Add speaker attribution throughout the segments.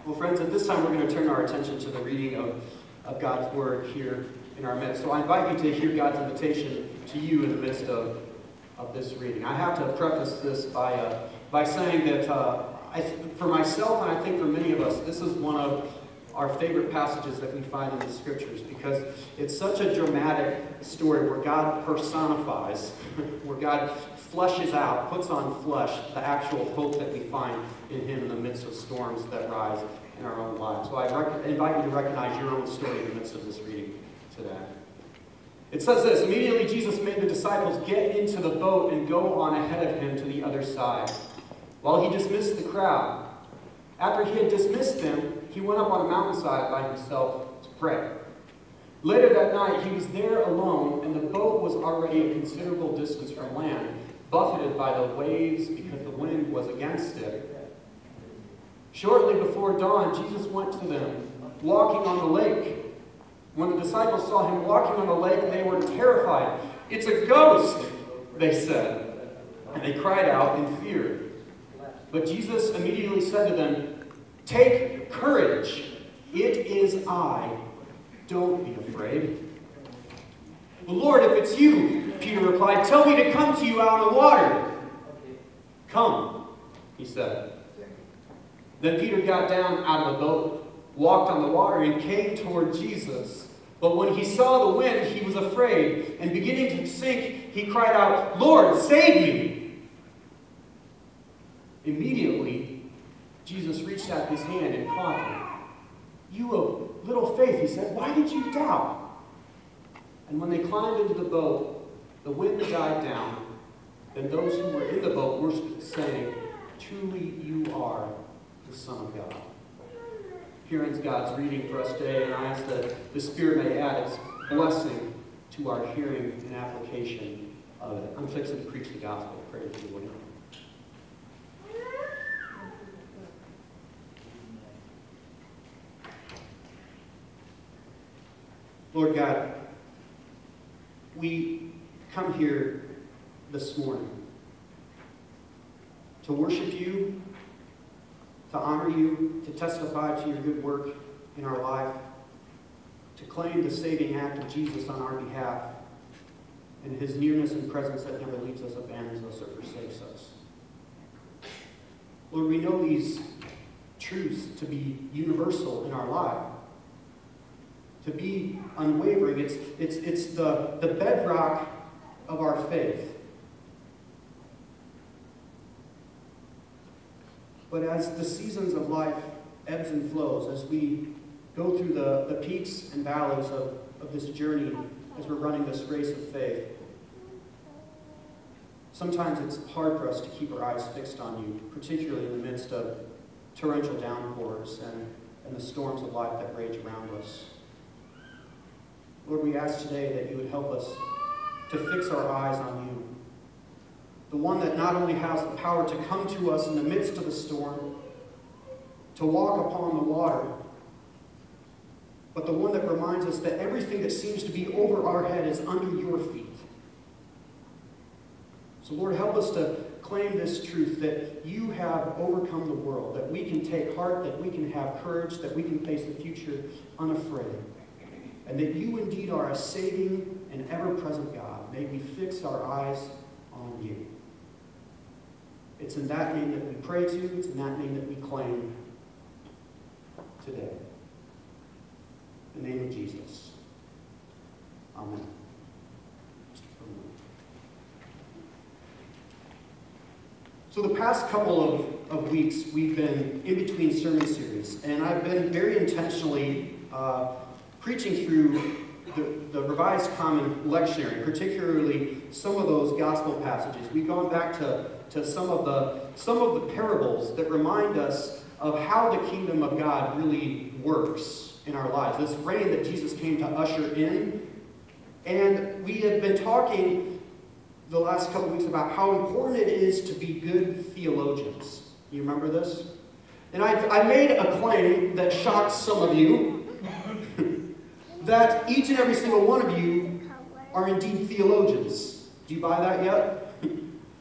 Speaker 1: Well, friends, at this time we're going to turn our attention to the reading of God's Word here in our midst. So I invite you to hear God's invitation to you in the midst of this reading. I have to preface this by saying that for myself, and I think for many of us, this is one of our favorite passages that we find in the Scriptures, because it's such a dramatic story where God personifies, where God fleshes out, puts on flesh the actual hope that we find in Him in the midst of storms that rise in our own lives. So I invite you to recognize your own story in the midst of this reading today. It says this: immediately Jesus made the disciples get into the boat and go on ahead of Him to the other side, while He dismissed the crowd. After He had dismissed them, He went up on a mountainside by Himself to pray. Later that night, He was there alone, and the boat was already a considerable distance from land, buffeted by the waves because the wind was against it. Shortly before dawn, Jesus went to them, walking on the lake. When the disciples saw Him walking on the lake, they were terrified. "It's a ghost," they said, and they cried out in fear. But Jesus immediately said to them, "Take courage, it is I. Don't be afraid." "Well, Lord, if it's you," Peter replied, "tell me to come to you out on the water." "Come," He said. Then Peter got down out of the boat, walked on the water, and came toward Jesus. But when he saw the wind, he was afraid, and beginning to sink, he cried out, "Lord, save me!" Immediately, Jesus reached out His hand and caught him. "You of little faith," He said, "why did you doubt?" And when they climbed into the boat, the wind died down. Then those who were in the boat worshiped, saying, "Truly you are the Son of God." Here ends God's reading for us today, and I ask that the Spirit may add its blessing to our hearing and application of it. I'm fixing to preach the gospel. Pray for the Lord. Lord God, we come here this morning to worship You, to honor You, to testify to Your good work in our life, to claim the saving act of Jesus on our behalf, and His nearness and presence that never leaves us, abandons us, or forsakes us. Lord, we know these truths to be universal in our life, to be unwavering. It's the bedrock of our faith. But as the seasons of life ebbs and flows, as we go through the peaks and valleys of this journey, as we're running this race of faith, sometimes it's hard for us to keep our eyes fixed on You, particularly in the midst of torrential downpours and the storms of life that rage around us. Lord, we ask today that You would help us to fix our eyes on You, the one that not only has the power to come to us in the midst of the storm, to walk upon the water, but the one that reminds us that everything that seems to be over our head is under Your feet. So Lord, help us to claim this truth that You have overcome the world, that we can take heart, that we can have courage, that we can face the future unafraid, and that You indeed are a saving and ever-present God. May we fix our eyes on You. It's in that name that we pray to. It's in that name that we claim today. In the name of Jesus. Amen. So the past couple of weeks, we've been in between sermon series, and I've been very intentionally preaching through the Revised Common Lectionary, particularly some of those gospel passages. We've gone back to some of the parables that remind us of how the kingdom of God really works in our lives. This reign that Jesus came to usher in. And we have been talking the last couple weeks about how important it is to be good theologians. You remember this? And I made a claim that shocked some of you, that each and every single one of you are indeed theologians. Do you buy that yet?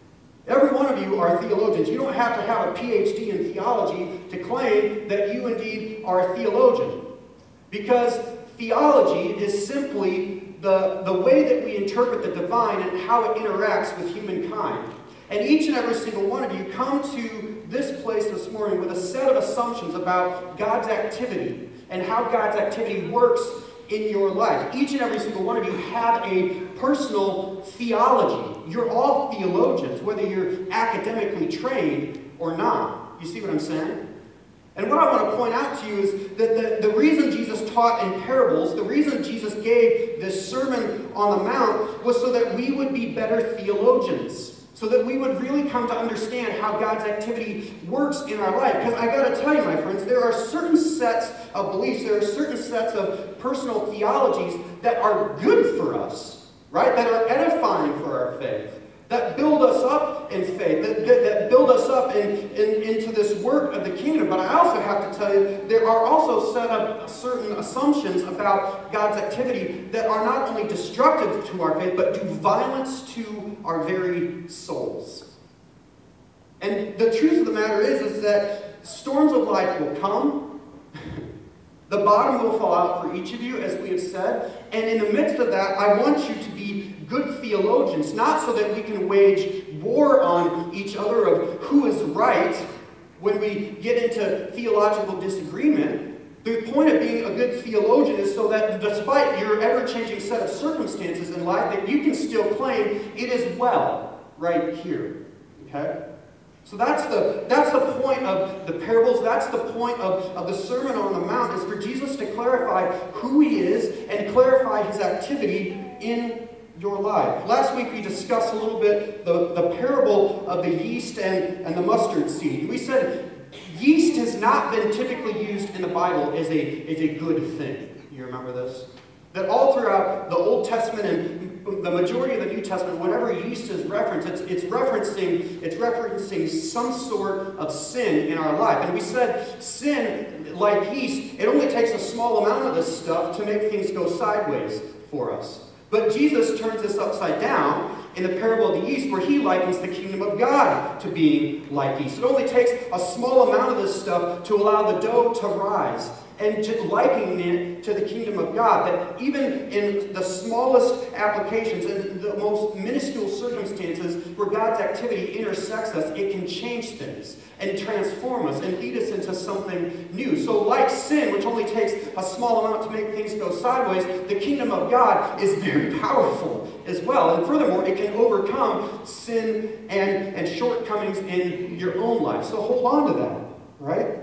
Speaker 1: Every one of you are theologians. You don't have to have a PhD in theology to claim that you indeed are a theologian. Because theology is simply the way that we interpret the divine and how it interacts with humankind. And each and every single one of you come to this place this morning with a set of assumptions about God's activity and how God's activity works in your life. Each and every single one of you have a personal theology. You're all theologians, whether you're academically trained or not. You see what I'm saying? And what I want to point out to you is that the reason Jesus taught in parables, the reason Jesus gave this Sermon on the Mount was so that we would be better theologians. So that we would really come to understand how God's activity works in our life. Because I got to tell you, my friends, there are certain sets of beliefs, there are certain sets of personal theologies that are good for us, right? That are edifying for our faith, that build us up in faith, that build us up into this work of the kingdom. But I also have to tell you, there are also set up certain assumptions about God's activity that are not only destructive to our faith, but do violence to our very souls. And the truth of the matter is that storms of life will come. The bottom will fall out for each of you, as we have said. And in the midst of that, I want you to be good theologians, not so that we can wage war on each other of who is right when we get into theological disagreement. The point of being a good theologian is so that despite your ever-changing set of circumstances in life, that you can still claim it is well right here. Okay? So that's the point of the parables. That's the point of the Sermon on the Mount, is for Jesus to clarify who he is and clarify his activity in your life. Last week we discussed a little bit the parable of the yeast and the mustard seed. We said yeast has not been typically used in the Bible as a good thing. You remember this? That all throughout the Old Testament and the majority of the New Testament, whenever yeast is referenced, it's referencing some sort of sin in our life. And we said sin, like yeast, it only takes a small amount of this stuff to make things go sideways for us. But Jesus turns this upside down in the parable of the yeast, where he likens the kingdom of God to being like yeast. It only takes a small amount of this stuff to allow the dough to rise. And likening it to the kingdom of God, that even in the smallest applications and the most minuscule circumstances where God's activity intersects us, it can change things and transform us and lead us into something new. So like sin, which only takes a small amount to make things go sideways, the kingdom of God is very powerful as well. And furthermore, it can overcome sin and shortcomings in your own life. So hold on to that, right?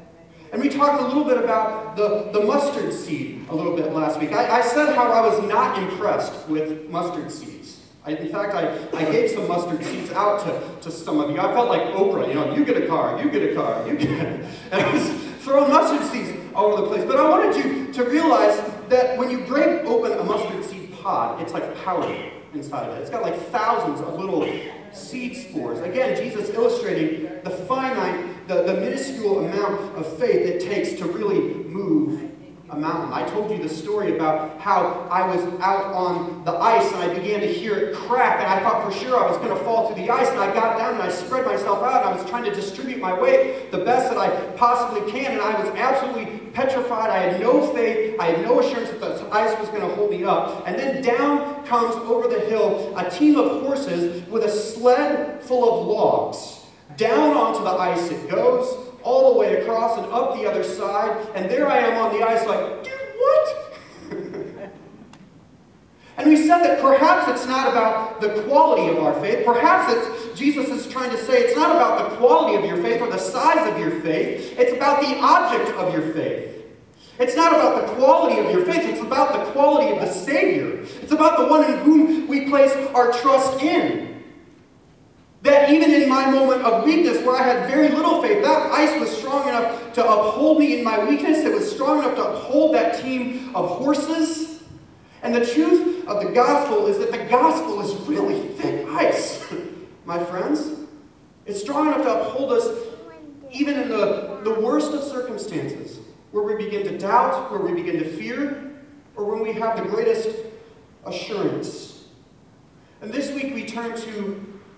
Speaker 1: And we talked a little bit about the mustard seed a little bit last week. I said how I was not impressed with mustard seeds. In fact, I gave some mustard seeds out to some of you. I felt like Oprah, you get a car, you get a car, you get it. And I was throwing mustard seeds all over the place. But I wanted you to realize that when you break open a mustard seed pod, it's like powder inside of it. It's got like thousands of little seed spores. Again, Jesus illustrating the finite, the minuscule amount of faith it takes to really move a mountain. I told you the story about how I was out on the ice and I began to hear it crack, and I thought for sure I was going to fall through the ice, and I got down and I spread myself out and I was trying to distribute my weight the best that I possibly can, and I was absolutely petrified. I had no faith. I had no assurance that the ice was going to hold me up. And then down comes over the hill a team of horses with a sled full of logs. Down onto the ice it goes, all the way across and up the other side, and there I am on the ice like, dude, what? And we said that perhaps it's not about the quality of our faith. Perhaps Jesus is trying to say it's not about the quality of your faith or the size of your faith. It's about the object of your faith. It's not about the quality of your faith. It's about the quality of the Savior. It's about the one in whom we place our trust in. That even in my moment of weakness, where I had very little faith, that ice was strong enough to uphold me in my weakness. It was strong enough to uphold that team of horses. And the truth of the gospel is that the gospel is really thick ice, my friends. It's strong enough to uphold us even in the worst of circumstances, where we begin to doubt, where we begin to fear, or when we have the greatest assurance. And this week we turn to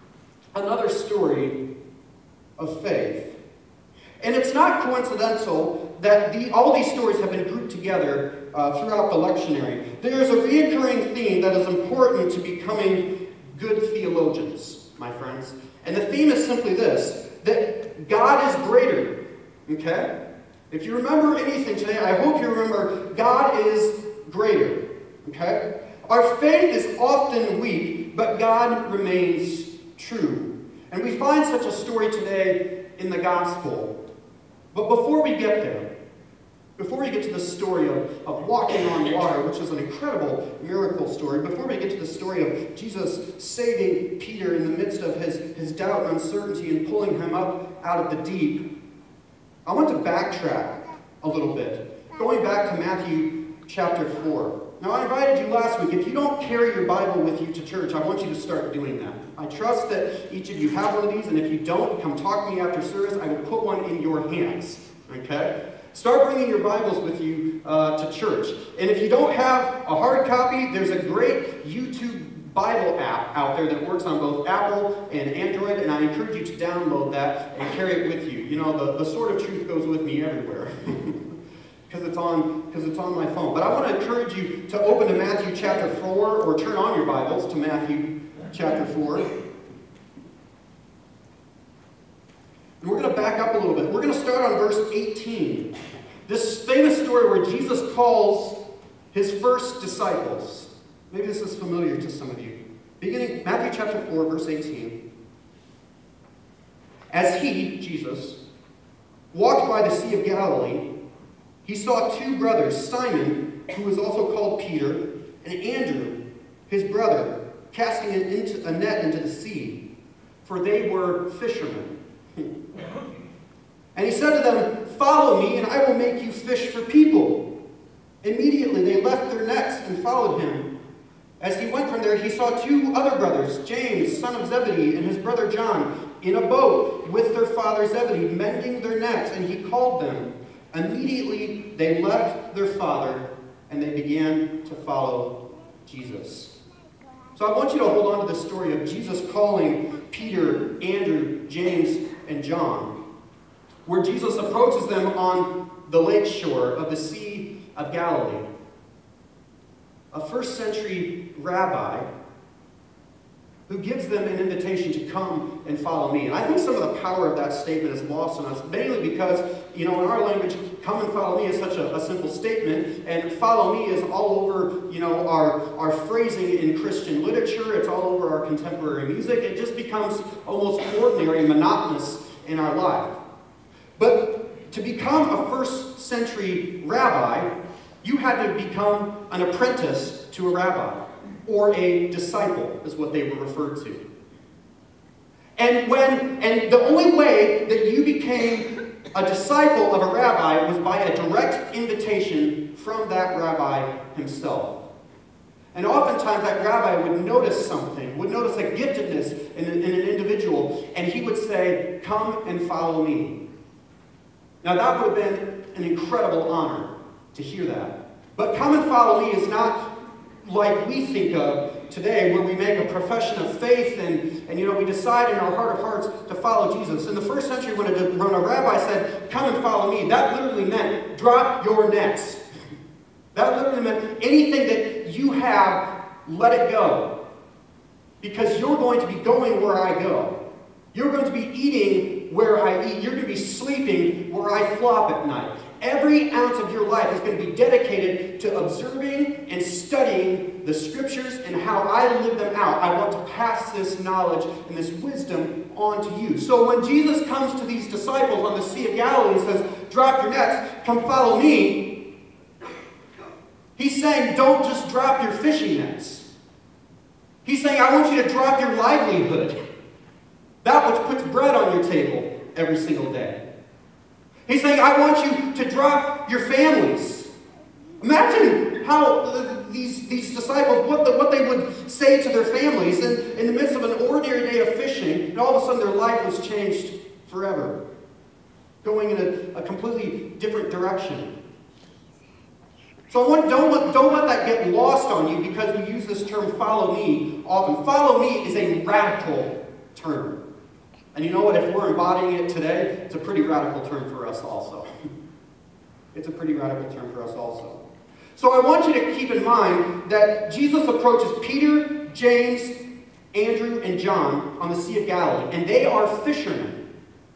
Speaker 1: another story of faith. And it's not coincidental that all these stories have been grouped together throughout the lectionary. There is a recurring theme that is important to becoming good theologians, my friends. And the theme is simply this, that God is greater. Okay? If you remember anything today, I hope you remember God is greater. Okay? Our faith is often weak, but God remains true. And we find such a story today in the gospel. But before we get there, before we get to the story of walking on water, which is an incredible miracle story, before we get to the story of Jesus saving Peter in the midst of his doubt and uncertainty and pulling him up out of the deep, I want to backtrack a little bit, going back to Matthew chapter 4. Now, I invited you last week. If you don't carry your Bible with you to church, I want you to start doing that. I trust that each of you have one of these, and if you don't, come talk to me after service. I will put one in your hands. Okay? Start bringing your Bibles with you to church. And if you don't have a hard copy, there's a great YouTube Bible app out there that works on both Apple and Android, and I encourage you to download that and carry it with you. You know, the sword of truth goes with me everywhere. Because it's on my phone. But I want to encourage you to open to Matthew chapter 4, or turn on your Bibles to Matthew chapter 4. And we're going to back up a little bit. We're going to start on verse 18. This famous story where Jesus calls his first disciples. Maybe this is familiar to some of you. Beginning Matthew chapter 4, verse 18. As he, Jesus, walked by the Sea of Galilee, he saw two brothers, Simon, who was also called Peter, and Andrew, his brother, casting a net into the sea, for they were fishermen. And he said to them, "Follow me, and I will make you fish for people." Immediately they left their nets and followed him. As he went from there, he saw two other brothers, James, son of Zebedee, and his brother John, in a boat with their father Zebedee, mending their nets, and he called them. Immediately they left their father and they began to follow Jesus. So I want you to hold on to the story of Jesus calling Peter, Andrew, James, and John, where Jesus approaches them on the lake shore of the Sea of Galilee. A first century rabbi who gives them an invitation to come and follow me. And I think some of the power of that statement is lost on us, mainly because, in our language, come and follow me is such a simple statement, and follow me is all over, our phrasing in Christian literature. It's all over our contemporary music. It just becomes almost ordinary and monotonous in our life. But to become a first century rabbi, you had to become an apprentice to a rabbi. Or a disciple is what they were referred to. And the only way that you became a disciple of a rabbi was by a direct invitation from that rabbi himself. And oftentimes that rabbi would notice something, would notice a giftedness in an individual, and he would say, "Come and follow me." Now that would have been an incredible honor to hear that. But come and follow me is not like we think of today, where we make a profession of faith and we decide in our heart of hearts to follow Jesus. In the first century, when a rabbi said, "Come and follow me," that literally meant drop your nets. That literally meant anything that you have, let it go. Because you're going to be going where I go. You're going to be eating where I eat. You're going to be sleeping where I flop at night. Every ounce of your life is going to be dedicated to observing and studying the scriptures and how I live them out. I want to pass this knowledge and this wisdom on to you. So when Jesus comes to these disciples on the Sea of Galilee and says, "Drop your nets, come follow me," he's saying, don't just drop your fishing nets. He's saying, I want you to drop your livelihood. That which puts bread on your table every single day. He's saying, I want you to drop your families. Imagine how these disciples, what they would say to their families in the midst of an ordinary day of fishing, and all of a sudden their life was changed forever, going in a completely different direction. So don't let that get lost on you, because we use this term "follow me" often. Follow me is a radical term. And you know what? If we're embodying it today, it's a pretty radical term for us also. It's a pretty radical term for us also. So I want you to keep in mind that Jesus approaches Peter, James, Andrew, and John on the Sea of Galilee, and they are fishermen.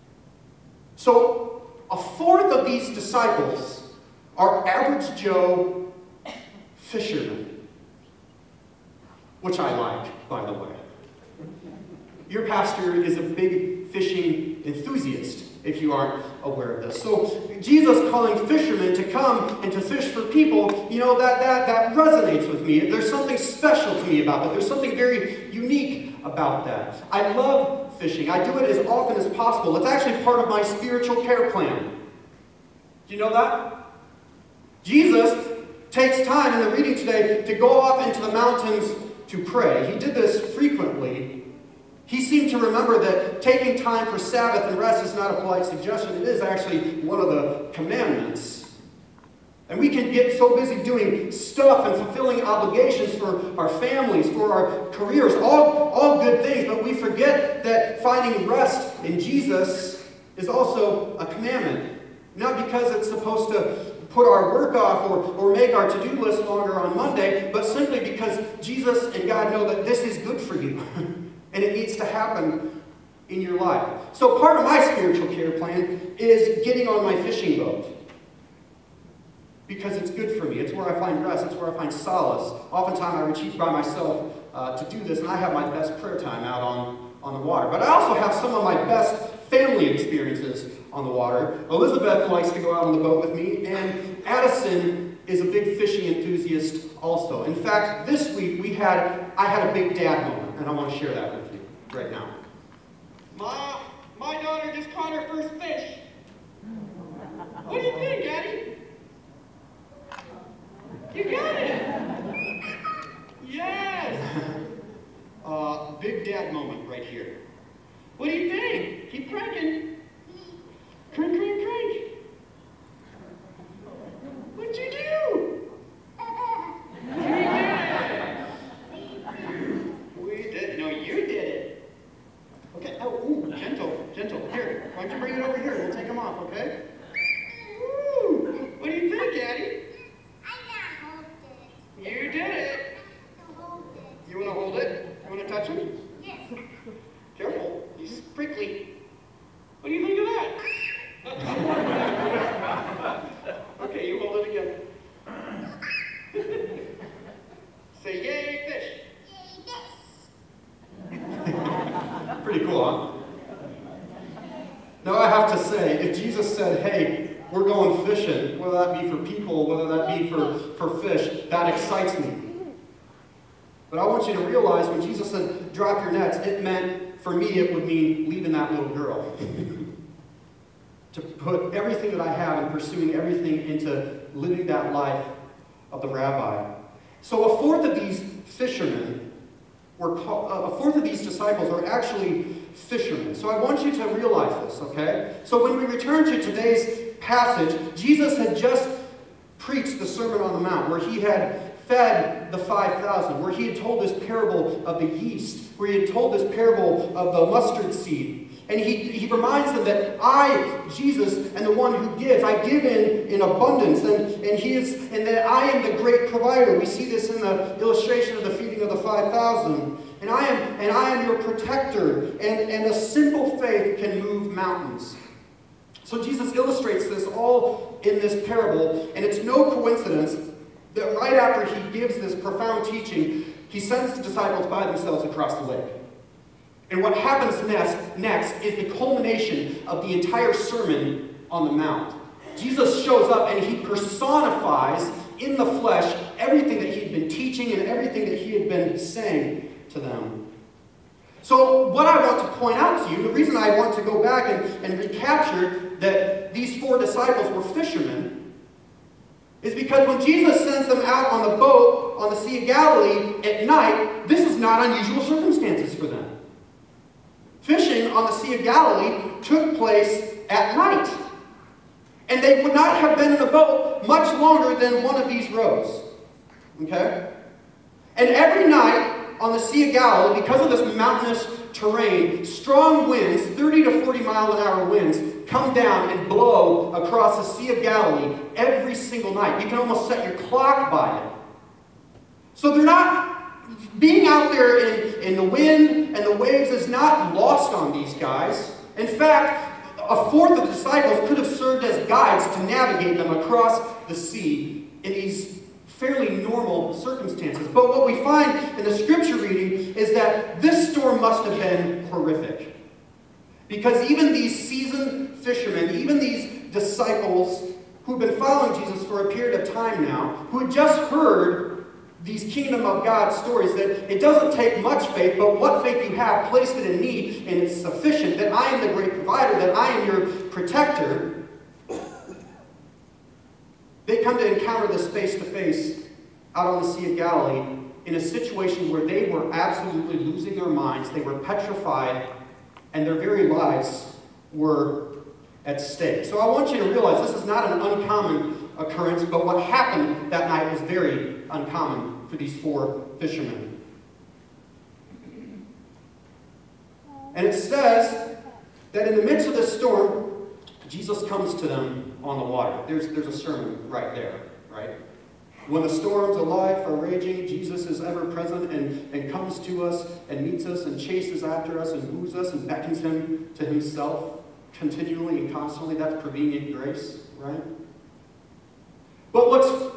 Speaker 1: So a fourth of these disciples are average Joe fishermen, which I like, by the way. Your pastor is a big fishing enthusiast, if you aren't aware of this. So Jesus calling fishermen to come and to fish for people, you know, that resonates with me. There's something special to me about that. There's something very unique about that. I love fishing. I do it as often as possible. It's actually part of my spiritual care plan. Do you know that? Jesus takes time in the reading today to go off into the mountains to pray. He did this frequently. He seemed to remember that taking time for Sabbath and rest is not a polite suggestion. It is actually one of the commandments. And we can get so busy doing stuff and fulfilling obligations for our families, for our careers, all good things, but we forget that finding rest in Jesus is also a commandment. Not because it's supposed to put our work off or make our to-do list longer on Monday, but simply because Jesus and God know that this is good for you. And it needs to happen in your life. So part of my spiritual care plan is getting on my fishing boat. Because it's good for me. It's where I find rest. It's where I find solace. Oftentimes I retreat by myself to do this, and I have my best prayer time out on the water. But I also have some of my best family experiences on the water. Elizabeth likes to go out on the boat with me, and Addison is a big fishing enthusiast also. In fact, this week I had a big dad moment, and I want to share that with you right now. My daughter just caught her first fish. What do you think, Daddy? You got it! Yes! Big dad moment right here. What do you think? Keep cranking. Crank, crank, crank. What'd you do? You did it! We did. No, you did it. Okay. Oh, ooh, gentle, gentle. Here, why don't you bring it over here? We'll take them off, okay? Woo! What do you think, Daddy? You did it. You want to hold it? You want to touch him? Yes. Careful. He's prickly. What do you think of that? Okay, you hold it again. Say, yay, fish. Yay, fish. Pretty cool, huh? Now I have to say, if Jesus said, hey, we're going fishing, whether that be for people, whether that be for fish, that excites me. But I want you to realize when Jesus said, drop your nets, it meant, for me, it would mean leaving that little girl. To put everything that I have and pursuing everything into living that life of the rabbi. So a fourth of these fishermen a fourth of these disciples are actually fishermen. So I want you to realize this, okay? So when we return to today's passage, Jesus had just preached the Sermon on the Mount, where he had fed the 5,000, where he had told this parable of the yeast, where he had told this parable of the mustard seed. And he reminds them that I, Jesus, am the one who gives. I give in abundance, and that I am the great provider. We see this in the illustration of the feeding of the 5,000. And I am your protector, and a simple faith can move mountains. So Jesus illustrates this all in this parable, and it's no coincidence that right after he gives this profound teaching, he sends the disciples by themselves across the lake. And what happens next is the culmination of the entire Sermon on the Mount. Jesus shows up and he personifies in the flesh everything that he had been teaching and everything that he had been saying to them. So what I want to point out to you, the reason I want to go back and recapture that these four disciples were fishermen, is because when Jesus sends them out on the boat on the Sea of Galilee at night, this is not unusual circumstances for them. Fishing on the Sea of Galilee took place at night. And they would not have been in a boat much longer than one of these rows. Okay? And every night on the Sea of Galilee, because of this mountainous terrain, strong winds, 30 to 40 mile an hour winds, come down and blow across the Sea of Galilee every single night. You can almost set your clock by it. So they're not, being out there in the wind and the waves is not lost on these guys. In fact, a fourth of the disciples could have served as guides to navigate them across the sea in these fairly normal circumstances. But what we find in the scripture reading is that this storm must have been horrific. Because even these seasoned fishermen, even these disciples who've been following Jesus for a period of time now, who had just heard these kingdom of God stories, that it doesn't take much faith, but what faith you have, place it in me, and it's sufficient, that I am the great provider, that I am your protector. They come to encounter this face-to-face out on the Sea of Galilee in a situation where they were absolutely losing their minds, they were petrified, and their very lives were at stake. So I want you to realize this is not an uncommon occurrence, but what happened that night was very uncommon for these four fishermen. And it says that in the midst of this storm, Jesus comes to them on the water. There's a sermon right there, right? When the storms of life are raging, Jesus is ever present and comes to us and meets us and chases after us and woos us and beckons him to himself continually and constantly. That's prevenient grace, right? But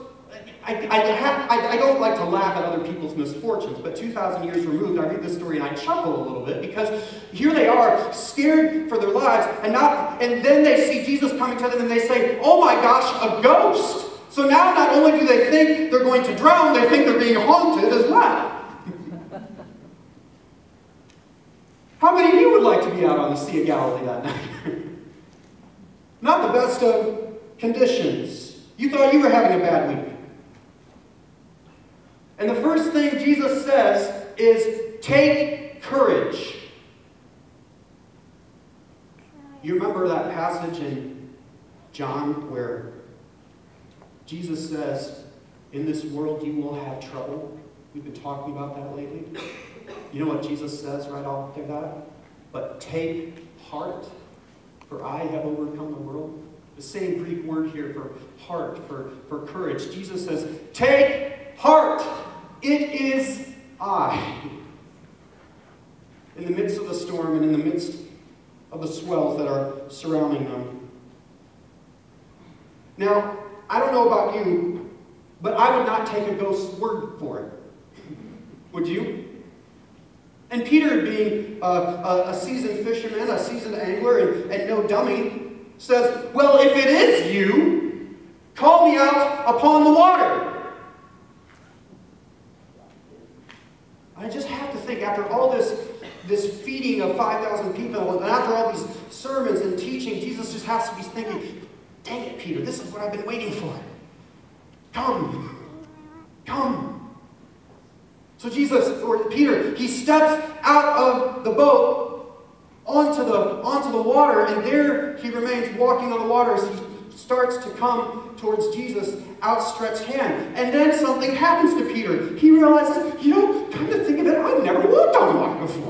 Speaker 1: I don't like to laugh at other people's misfortunes, but 2,000 years removed, I read this story and I chuckle a little bit, because here they are, scared for their lives, and then they see Jesus coming to them and they say, oh my gosh, a ghost! So now not only do they think they're going to drown, they think they're being haunted as well. How many of you would like to be out on the Sea of Galilee that night? Not the best of conditions. You thought you were having a bad week. And the first thing Jesus says is, take courage. You remember that passage in John where Jesus says, in this world you will have trouble. We've been talking about that lately. You know what Jesus says right after that? But take heart, for I have overcome the world. The same Greek word here for heart, for courage. Jesus says, take heart, it is I. In the midst of the storm and in the midst of the swells that are surrounding them. Now, I don't know about you, but I would not take a ghost's word for it. Would you? And Peter, being a seasoned fisherman, a seasoned angler, and no dummy, says, well, if it is you, call me out upon the water. I just have to think, after all this feeding of 5,000 people, and after all these sermons and teaching, Jesus just has to be thinking, dang it, Peter, this is what I've been waiting for. Come. Come. So Peter, he steps out of the boat onto the water, and there he remains walking on the water as he starts to come towards Jesus' outstretched hand. And then something happens to Peter. He realizes, come to think of it, I've never walked on water before.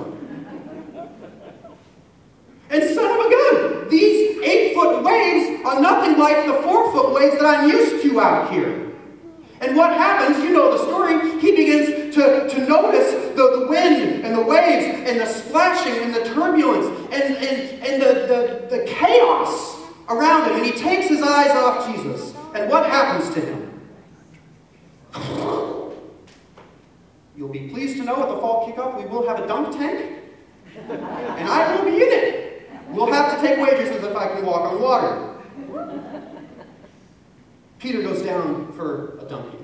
Speaker 1: And son of a gun, these 8-foot waves are nothing like the 4-foot waves that I'm used to out here. And what happens, you know the story, he begins to notice the wind and the waves and the splashing and the turbulence and the chaos around him. And he takes his eyes off Jesus. And what happens to him? You'll be pleased to know at the fall kickoff we will have a dunk tank. And I will be in it. We'll have to take wagers as if I can walk on water. Peter goes down for a dunking.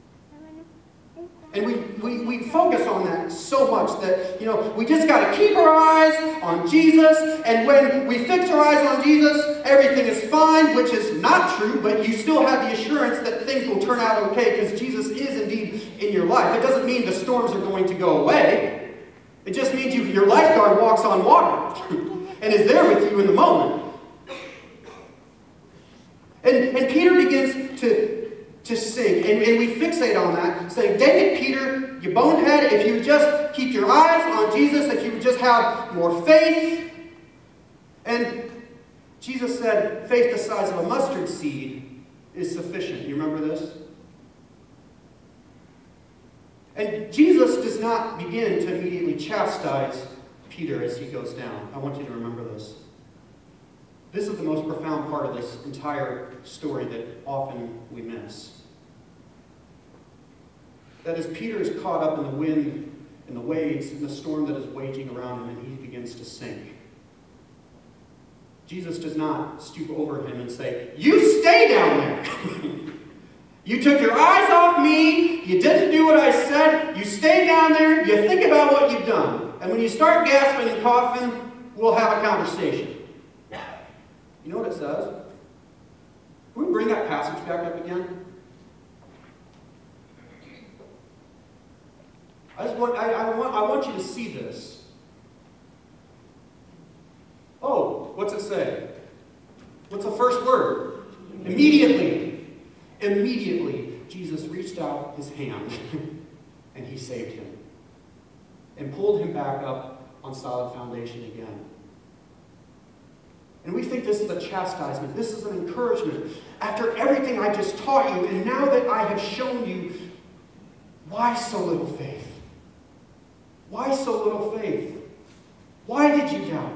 Speaker 1: And we focus on that so much that, we just got to keep our eyes on Jesus. And when we fix our eyes on Jesus, everything is fine, which is not true, but you still have the assurance that things will turn out okay because Jesus is indeed in your life. It doesn't mean the storms are going to go away. It just means your lifeguard walks on water and is there with you in the moment. And Peter begins to to sink. And we fixate on that, saying, dang it, Peter, you bonehead, if you would just keep your eyes on Jesus, if you would just have more faith. And Jesus said, faith the size of a mustard seed is sufficient. You remember this? And Jesus does not begin to immediately chastise Peter as he goes down. I want you to remember this. This is the most profound part of this entire story that often we miss. That as Peter is caught up in the wind, in the waves, in the storm that is waging around him, and he begins to sink, Jesus does not stoop over him and say, you stay down there. You took your eyes off me. You didn't do what I said. You stay down there. You think about what you've done. And when you start gasping and coughing, we'll have a conversation. You know what it says? Can we bring that passage back up again? I want you to see this. Oh, what's it say? What's the first word? Immediately. Immediately, Jesus reached out his hand and he saved him and pulled him back up on solid foundation again. And we think this is a chastisement. This is an encouragement. After everything I just taught you, and now that I have shown you, why so little faith? Why so little faith? Why did you doubt?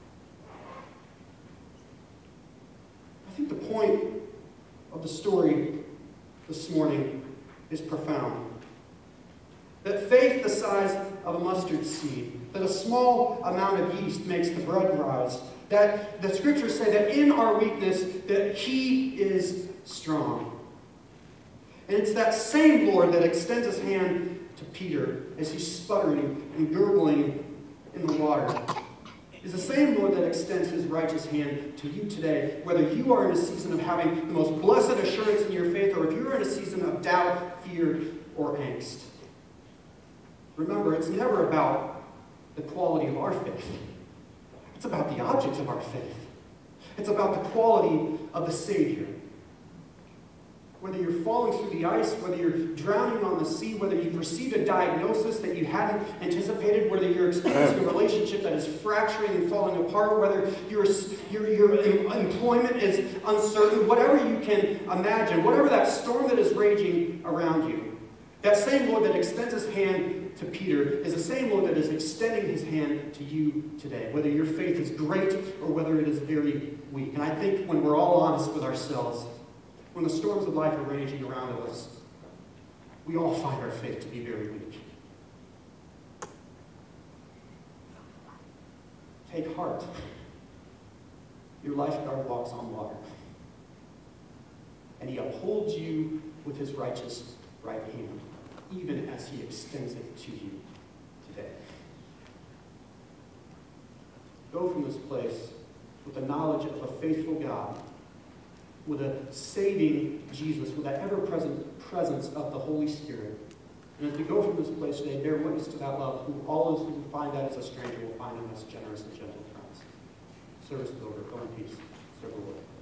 Speaker 1: I think the point of the story this morning is profound. That faith the size of a mustard seed, that a small amount of yeast makes the bread rise, that the scriptures say that in our weakness, that he is strong. And it's that same Lord that extends his hand to Peter as he's sputtering and gurgling in the water. Is the same Lord that extends his righteous hand to you today, whether you are in a season of having the most blessed assurance in your faith, or if you're in a season of doubt, fear, or angst. Remember, it's never about the quality of our faith. It's about the object of our faith. It's about the quality of the Savior. Whether you're falling through the ice, whether you're drowning on the sea, whether you've received a diagnosis that you hadn't anticipated, whether you're experiencing a relationship that is fracturing and falling apart, whether your employment is uncertain, whatever you can imagine, whatever that storm that is raging around you, that same Lord that extends his hand to Peter is the same Lord that is extending his hand to you today, whether your faith is great or whether it is very weak. And I think when we're all honest with ourselves, when the storms of life are raging around us, we all find our faith to be very weak. Take heart. Your lifeguard walks on water. And he upholds you with his righteous right hand, even as he extends it to you today. Go from this place with the knowledge of a faithful God, with a saving Jesus, with that ever-present presence of the Holy Spirit. And as we go from this place today, bear witness to that love. All those who find that as a stranger will find him as generous and gentle friends. Service is over. Go in peace. Serve the Lord.